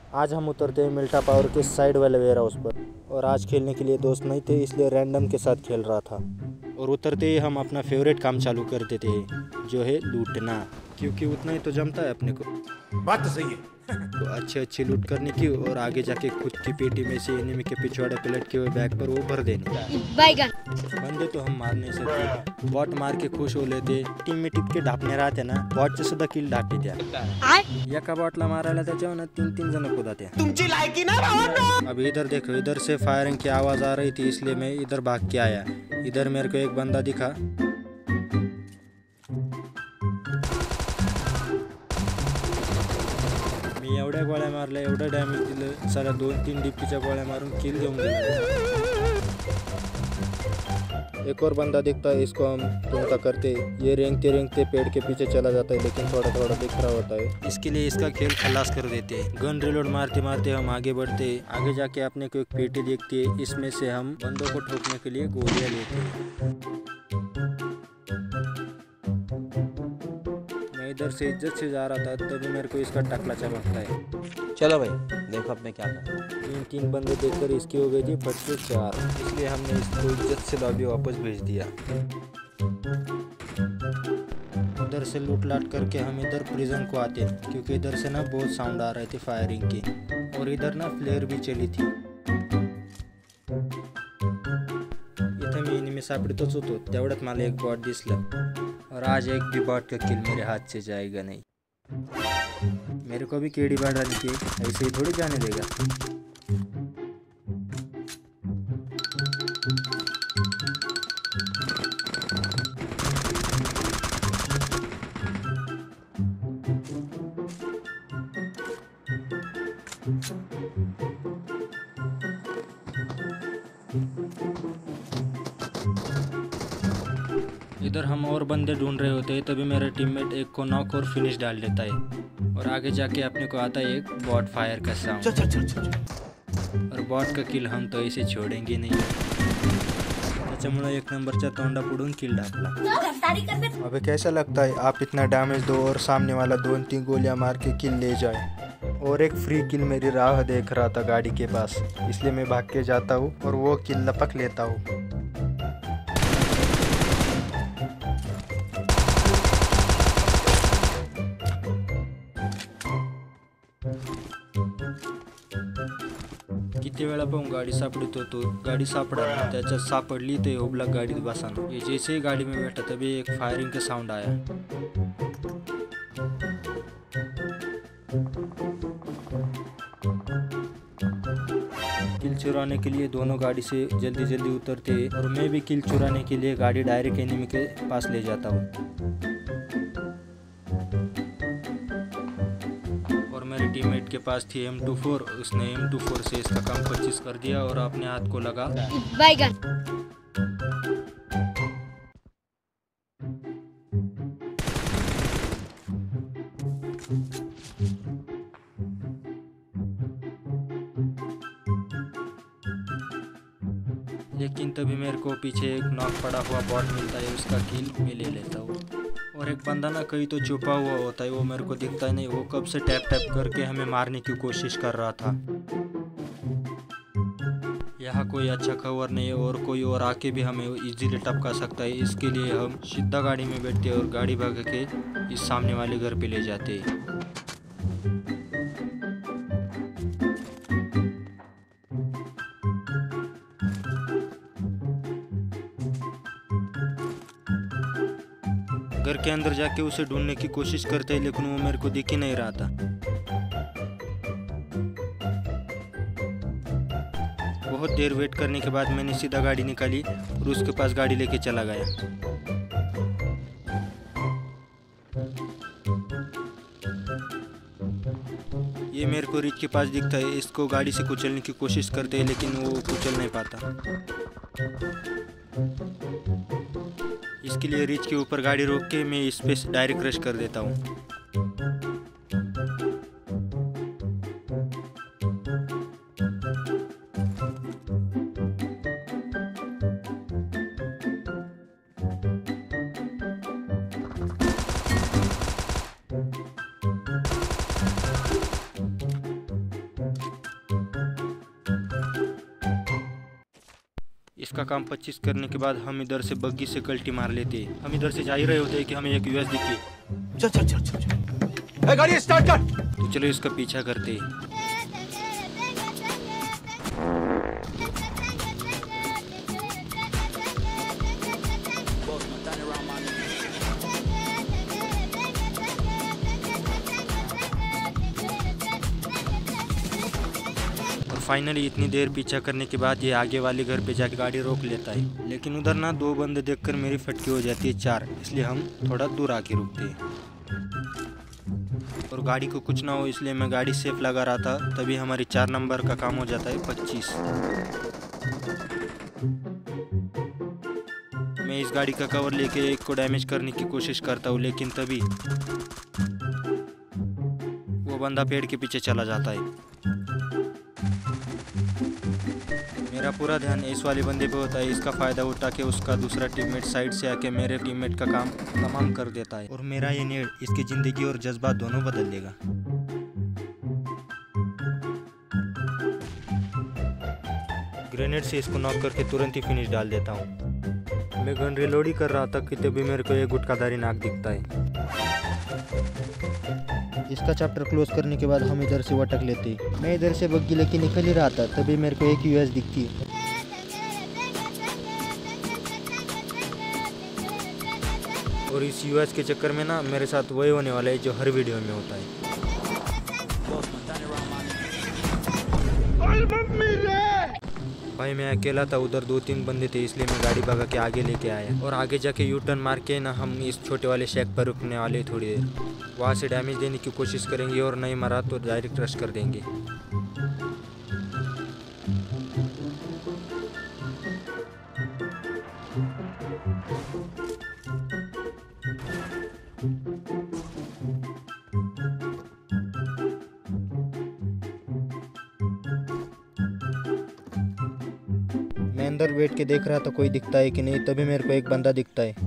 आज हम उतरते हैं मिल्टा पावर के साइड वाले वेयर हाउस पर। और आज खेलने के लिए दोस्त नहीं थे, इसलिए रैंडम के साथ खेल रहा था। और उतरते ही हम अपना फेवरेट काम चालू कर देते हैं, जो है लूटना, क्योंकि उतना ही तो जमता है अपने को। बात तो सही है। तो अच्छी अच्छी लूट करने की और आगे जाके खुद की पेटी में से एनिमी के पिछवाड़े पे लटके हुए बैग पर वो भर देने। बंदे तो हम मार नहीं सकते, बॉट मार के खुश हो लेते। टीम में टिपके ढापणे राहते ना, बॉटचे सुद्धा किल ढापते त्या। एका बॉटला मारायला त्याच्यावर ना 3-3 जण कुदाते। तुमची लायकी ना भावांनो। अब इधर देखो, इधर से फायरिंग की आवाज आ रही थी, इसलिए मैं इधर भाग के आया। इधर मेरे को एक बंदा दिखा, मी एवढ्या गोळ्या मारल्या, एवढं डॅमेज दिलं, सारा 2-3 डीपीच्या गोळ्या मारून किल देऊन गेला। एक और बंदा दिखता है, इसको हम टूंका करते, ये रेंगते पेड़ के पीछे चला जाता है, लेकिन थोड़ा थोड़ा दिख रहा होता है। इसके लिए इसका खेल खलास कर देते हैं। गन रिलोड मारते मारते हम आगे बढ़ते। आगे जाके अपने को एक पेटी देखती है, इसमें से हम बंदों को ठोकने के लिए गोलियां लेते हैं। मैं इधर से इज्जत से जा रहा था, तभी मेरे को इसका टकला चमकता है। चलो भाई देखो अब मैं क्या कर। 3 बंदे देखकर इसकी हो गई थी 25-4, इसलिए हमने इसको इज्जत से लॉबी वापस भेज दिया। उधर से लूट लाट करके हम इधर प्रिजन को आते, क्योंकि इधर से ना बहुत साउंड आ रहे थे फायरिंग की, और इधर ना फ्लेयर भी चली थी। इथे मी एनिमी सापडतच होतो, तेवढ्यात मला एक बॉट दिसलं, और आज एक भी बॉट का किल मेरे हाथ से जाएगा नहीं। मेरे को भी केडी बढ़ाने की, ऐसे ही थोड़ी जाने देगा। इधर हम और बंदे ढूंढ रहे होते हैं, तभी मेरा टीममेट एक को नॉक और फिनिश डाल देता है, और आगे जाके अपने को आता है एक बॉट फायर का साउंड। और बॉट का किल हम तो ऐसे छोड़ेंगे नहीं, त्याच्यामुळे 1 नंबरचा तोंडा पुढून किल ढापला। अबे कैसा लगता है आप इतना डैमेज दो और सामने वाला 2-3 गोलियां मार के किल ले जाए। और एक फ्री किल मेरी राह देख रहा था गाड़ी के पास, इसलिए मैं भाग के जाता हूँ और वो किल लपक लेता हूँ। किती वेळा पाहून गाडी सापडित होतो, गाड़ी सापड़ा, त्याच्यात सापडली ते ओबलाक गाड़ीत बसाना। ये जैसे ही गाड़ी में बैठा तभी एक फायरिंग का साउंड आया। किल चुराने के लिए दोनों गाड़ी से जल्दी जल्दी उतरते हैं, और मैं भी किल चुराने के लिए गाड़ी डायरेक्ट एनिमी के पास ले जाता हूँ। मेरे टीममेट के पास थी M24, उसने M24 से इसका काम 25 कर दिया और अपने हाथ को लगा बैगन। लेकिन तभी मेरे को पीछे एक नॉक पड़ा हुआ बॉट मिलता है, उसका किल मैं ले लेता हूँ। और एक बंदा ना कहीं तो छुपा हुआ होता है, वो मेरे को दिखता नहीं, वो कब से टैप टैप करके हमें मारने की कोशिश कर रहा था। यहाँ कोई अच्छा कवर नहीं है, और कोई और आके भी हमें इजीली टपका सकता है, इसके लिए हम सीधा गाड़ी में बैठते और गाड़ी भगा के इस सामने वाले घर पे ले जाते हैं। घर के अंदर जाके उसे ढूंढने की कोशिश करते हैं, लेकिन वो मेरे को दिख ही नहीं रहा था। बहुत देर वेट करने के बाद मैंने सीधा गाड़ी निकाली और उसके पास गाड़ी लेके चला गया। ये मेरे को रिच के पास दिखता है, इसको गाड़ी से कुचलने की कोशिश करते हैं, लेकिन वो कुचल नहीं पाता। इसके लिए रिच के ऊपर गाड़ी रोक के मैं इस पे डायरेक्ट रश कर देता हूँ। का काम 25 करने के बाद हम इधर से बग्गी से कल्टी मार लेते। हम इधर से जा ही रहे होते हैं कि हमें एक यूएस दिखी। चल चल चल चल चल, गाड़ी स्टार्ट कर। तो चलो इसका पीछा करते। फाइनली इतनी देर पीछा करने के बाद ये आगे वाले घर पे जाके गाड़ी रोक लेता है, लेकिन उधर ना 2 बंदे देखकर मेरी फटकी हो जाती है 4, इसलिए हम थोड़ा दूर आके रुकते हैं। और गाड़ी को कुछ ना हो इसलिए मैं गाड़ी सेफ लगा रहा था, तभी हमारी 4 नंबर का काम हो जाता है 25। मैं इस गाड़ी का कवर लेके एक को डैमेज करने की कोशिश करता हूँ, लेकिन तभी वो बंदा पेड़ के पीछे चला जाता है। मेरा पूरा ध्यान इस वाले बंदे पे होता है। इसका फ़ायदा उठा के उसका दूसरा टीममेट साइड से आके मेरे टीममेट का काम तमाम कर देता है, और मेरा ये नेड इसकी ज़िंदगी और जज्बात दोनों बदल देगा। ग्रेनेड से इसको नॉक करके तुरंत ही फिनिश डाल देता हूँ। मैं गन रिलोड ही कर रहा था कि तभी मेरे को एक गुटखाधारी नाक दिखता है। इसका चैप्टर क्लोज करने के बाद हम इधर से वटक लेते। मैं इधर से बग्गी लेके निकल ही रहा था, तभी मेरे को एक यूएस दिखती है। और इस यूएस के चक्कर में ना मेरे साथ वही होने वाला है जो हर वीडियो में होता है। भाई मैं अकेला था, उधर 2-3 बंदे थे, इसलिए मैं गाड़ी भगा के आगे लेके आया। और आगे जाके यू टर्न मार के ना हम इस छोटे वाले शेक पर रुकने वाले थोड़ी देर। वहाँ से डैमेज देने की कोशिश करेंगे और नहीं मरा तो डायरेक्ट रश कर देंगे। मैं अंदर बैठ के देख रहा था कोई दिखता है कि नहीं, तभी मेरे को एक बंदा दिखता है।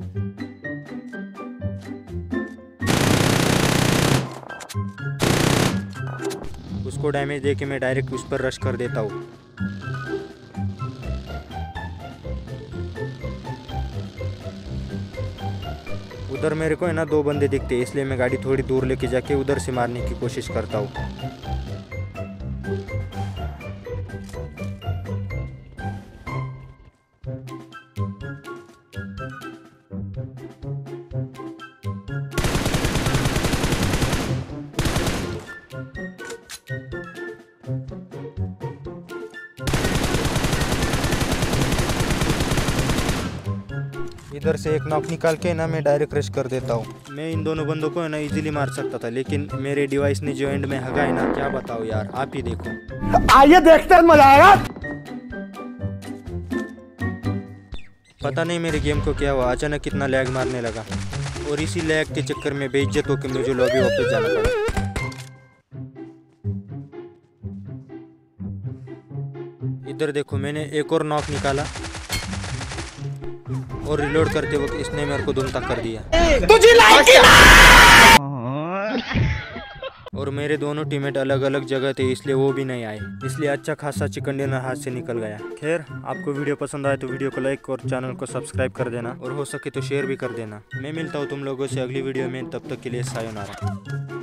उसको डैमेज देके मैं डायरेक्ट उस पर रश कर देता हूँ। उधर मेरे को है ना 2 बंदे दिखते हैं, इसलिए मैं गाड़ी थोड़ी दूर लेके जाके उधर से मारने की कोशिश करता हूँ। इधर से एक नॉक निकाल के ना मैं डायरेक्ट रश कर देता हूँ। मैं इन दोनों बंदों को है ना इजीली मार सकता था, लेकिन मेरे डिवाइस ने जो एंड में हगा है ना, क्या बताओ यार, आप ही देखो। आइए देखते हैं, मजा आएगा। पता नहीं मेरे गेम को क्या हुआ, अचानक कितना लैग मारने लगा, और इसी लैग के चक्कर में बेइज्जत होकर मुझे लॉबी वापस जाना पड़ा। इधर देखो, मैंने एक और नॉक निकाला और रिलोड करते वक्त इसने मेरे को धुमता कर दिया। तुझे लाइक और मेरे दोनों टीममेट अलग अलग जगह थे, इसलिए वो भी नहीं आए, इसलिए अच्छा खासा चिकन डिनर हाथ से निकल गया। खैर, आपको वीडियो पसंद आए तो वीडियो को लाइक और चैनल को सब्सक्राइब कर देना, और हो सके तो शेयर भी कर देना। मैं मिलता हूँ तुम लोगों से अगली वीडियो में, तब तक के लिए सायोनारा।